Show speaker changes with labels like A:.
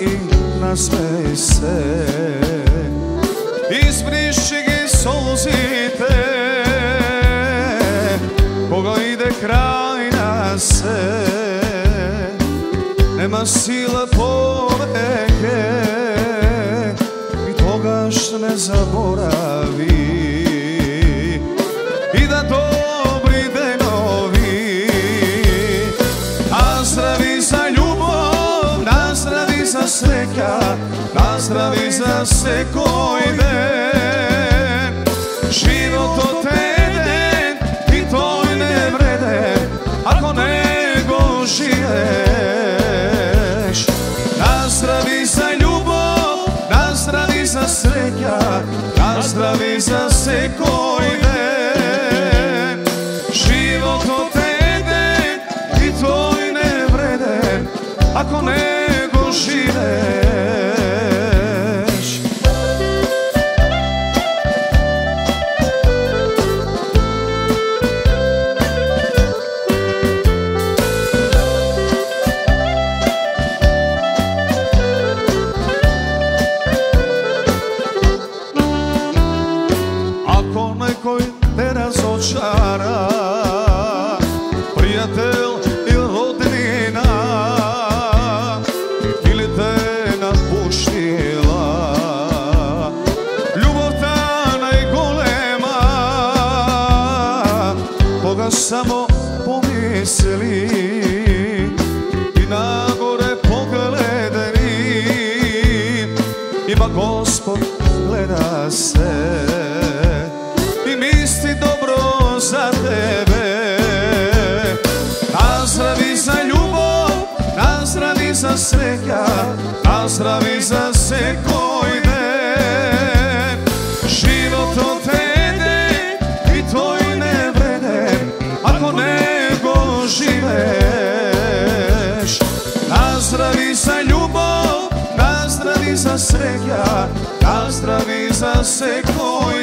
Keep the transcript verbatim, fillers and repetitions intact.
A: i nasmej se. Izbriši gi solzite, koga ide kraj na se. Nema sile poveke i toga što ne zaboravi. I da dobri denovi nazdravi za ljubav, nazdravi za sreća, nazdravi za sve koji den. Život od teden i to ne vrede ako nego živeš. Nazdravi za ljubav, nazdravi za sreća, nazdravi za sve koji den. Život od teden i to ne vrede ako nego živeš. Ako nekoj te razočara, prijatelj ili rodnina, ili te napuštila, ljubav ta najgolema, koga samo pomisli i nagore pogledni, ima Gospod gleda se i misli dobro za tebe. Nazdravi za ljubav, nazdravi za sreća, nazdravi za sve koji den. Život od tebe i tvoj ne vrede ako nego živeš. Nazdravi za ljubav, nazdravi za sreća, nazdravi za sve koji